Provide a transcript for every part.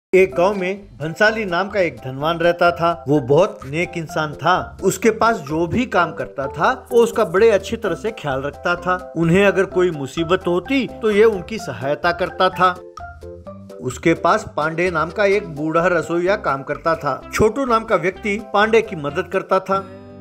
एक गांव में भंसाली नाम का एक धनवान रहता था। वो बहुत नेक इंसान था। उसके पास जो भी काम करता था वो उसका बड़े अच्छी तरह से ख्याल रखता था। उन्हें अगर कोई मुसीबत होती तो ये उनकी सहायता करता था। उसके पास पांडे नाम का एक बूढ़ा रसोइया काम करता था। छोटू नाम का व्यक्ति पांडे की मदद करता था।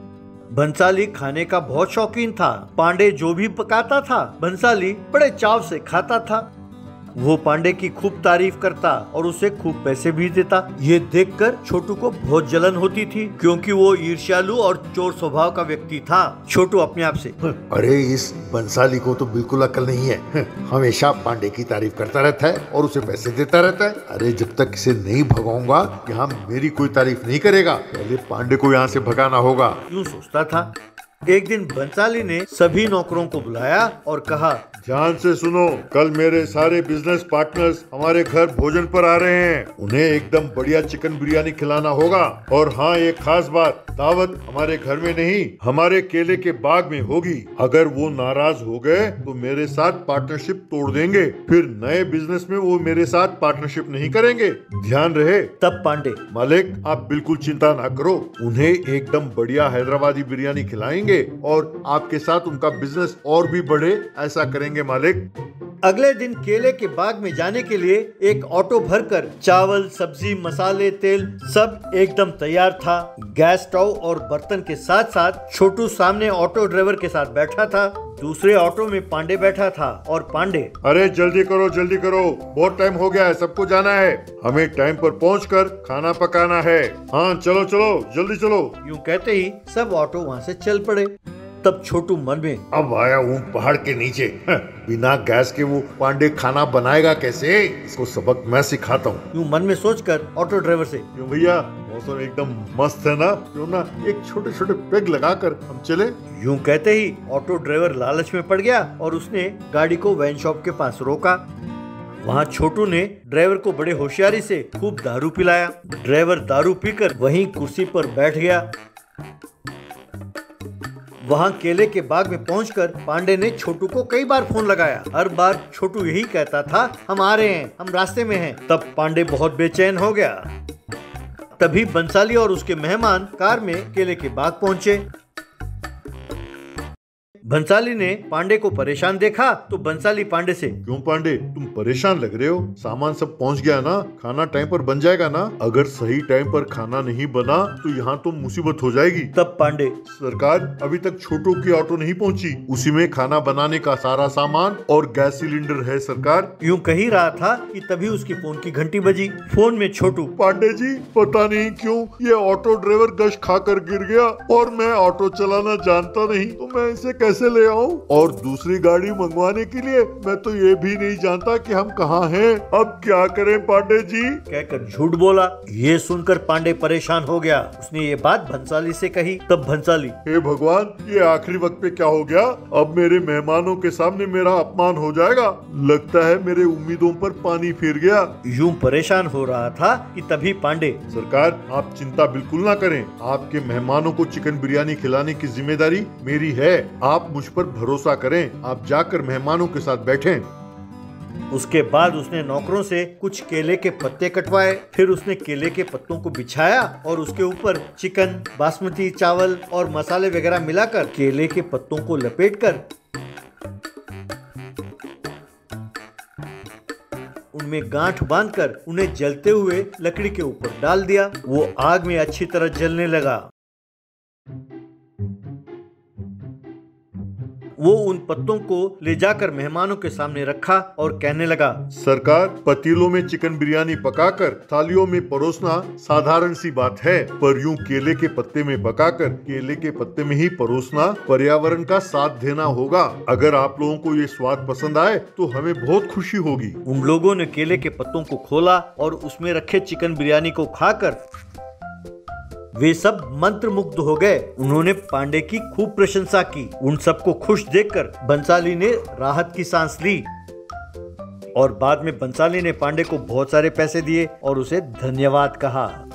भंसाली खाने का बहुत शौकीन था। पांडे जो भी पकाता था भंसाली बड़े चाव से खाता था। वो पांडे की खूब तारीफ करता और उसे खूब पैसे भी देता। ये देखकर छोटू को बहुत जलन होती थी, क्योंकि वो ईर्ष्यालु और चोर स्वभाव का व्यक्ति था। छोटू अपने आप से, अरे इस बंसाली को तो बिल्कुल अकल नहीं है। हमेशा पांडे की तारीफ करता रहता है और उसे पैसे देता रहता है। अरे जब तक इसे नहीं भगाऊंगा यहाँ मेरी कोई तारीफ नहीं करेगा। पहले पांडे को यहाँ से भगाना होगा, यूँ सोचता था। एक दिन बंसाली ने सभी नौकरों को बुलाया और कहा, ध्यान से सुनो, कल मेरे सारे बिजनेस पार्टनर्स हमारे घर भोजन पर आ रहे हैं। उन्हें एकदम बढ़िया चिकन बिरयानी खिलाना होगा। और हाँ, एक खास बात, दावत हमारे घर में नहीं, हमारे केले के बाग में होगी। अगर वो नाराज हो गए तो मेरे साथ पार्टनरशिप तोड़ देंगे। फिर नए बिजनेस में वो मेरे साथ पार्टनरशिप नहीं करेंगे, ध्यान रहे। तब पांडे, मालिक आप बिल्कुल चिंता ना करो, उन्हें एकदम बढ़िया हैदराबादी बिरयानी खिलाएंगे और आपके साथ उनका बिजनेस और भी बढ़े, ऐसा करेंगे मालिक। अगले दिन केले के बाग में जाने के लिए एक ऑटो भरकर चावल, सब्जी, मसाले, तेल सब एकदम तैयार था। गैस स्टोव और बर्तन के साथ साथ छोटू सामने ऑटो ड्राइवर के साथ बैठा था। दूसरे ऑटो में पांडे बैठा था और पांडे, अरे जल्दी करो, बहुत टाइम हो गया है, सबको जाना है, हमें टाइम पर पहुंचकर खाना पकाना है। हाँ चलो जल्दी चलो। यूँ कहते ही सब ऑटो वहाँ से चल पड़े। तब छोटू मन में, अब आया हूँ पहाड़ के नीचे, बिना गैस के वो पांडे खाना बनाएगा कैसे, इसको सबक मैं सिखाता हूँ। यूँ मन में सोचकर ऑटो ड्राइवर से, क्यों भैया, मौसम एकदम मस्त है ना, क्यों ना एक छोटे छोटे पेग लगाकर हम चले। यूँ कहते ही ऑटो ड्राइवर लालच में पड़ गया और उसने गाड़ी को वाइन शॉप के पास रोका। वहाँ छोटू ने ड्राइवर को बड़े होशियारी से खूब दारू पिलाया। ड्राइवर दारू पीकर वहीं कुर्सी पर बैठ गया। वहाँ केले के बाग में पहुंचकर पांडे ने छोटू को कई बार फोन लगाया। हर बार छोटू यही कहता था, हम आ रहे हैं, हम रास्ते में हैं। तब पांडे बहुत बेचैन हो गया। तभी बंसाली और उसके मेहमान कार में केले के बाग पहुंचे। बंसाली ने पांडे को परेशान देखा तो बंसाली पांडे से, क्यों पांडे, तुम परेशान लग रहे हो, सामान सब पहुंच गया ना, खाना टाइम पर बन जाएगा ना। अगर सही टाइम पर खाना नहीं बना तो यहाँ तो मुसीबत हो जाएगी। तब पांडे, सरकार अभी तक छोटू की ऑटो नहीं पहुँची, उसी में खाना बनाने का सारा सामान और गैस सिलेंडर है सरकार। यूँ कह ही रहा था कि तभी उसकी फोन की घंटी बजी। फोन में छोटू, पांडे जी पता नहीं क्यों ये ऑटो ड्राइवर गश खाकर गिर गया और मैं ऑटो चलाना जानता नहीं, तो मैं इसे कैसे ले आऊं, और दूसरी गाड़ी मंगवाने के लिए मैं तो ये भी नहीं जानता कि हम कहाँ हैं, अब क्या करें पांडे जी, कहकर झूठ बोला। ये सुनकर पांडे परेशान हो गया। उसने ये बात भंसाली से कही। तब भंसाली, हे भगवान, ये आखिरी वक्त पे क्या हो गया, अब मेरे मेहमानों के सामने मेरा अपमान हो जाएगा, लगता है मेरे उम्मीदों पर पानी फिर गया। यूं परेशान हो रहा था कि तभी पांडे, सरकार आप चिंता बिल्कुल ना करें, आपके मेहमानों को चिकन बिरयानी खिलाने की जिम्मेदारी मेरी है, आप मुझ पर भरोसा करें, आप जाकर मेहमानों के साथ बैठें। उसके बाद उसने नौकरों से कुछ केले के पत्ते कटवाए। फिर उसने केले के पत्तों को बिछाया और उसके ऊपर चिकन, बासमती चावल और मसाले वगैरह मिलाकर केले के पत्तों को लपेटकर उनमें गांठ बांधकर उन्हें जलते हुए लकड़ी के ऊपर डाल दिया। वो आग में अच्छी तरह जलने लगा। वो उन पत्तों को ले जाकर मेहमानों के सामने रखा और कहने लगा, सरकार पतीलों में चिकन बिरयानी पकाकर थालियों में परोसना साधारण सी बात है, पर यूं केले के पत्ते में पकाकर केले के पत्ते में ही परोसना पर्यावरण का साथ देना होगा। अगर आप लोगों को ये स्वाद पसंद आए तो हमें बहुत खुशी होगी। उन लोगों ने केले के पत्तों को खोला और उसमें रखे चिकन बिरयानी को खाकर वे सब मंत्रमुग्ध हो गए। उन्होंने पांडे की खूब प्रशंसा की। उन सबको खुश देखकर बंसाली ने राहत की सांस ली और बाद में बंसाली ने पांडे को बहुत सारे पैसे दिए और उसे धन्यवाद कहा।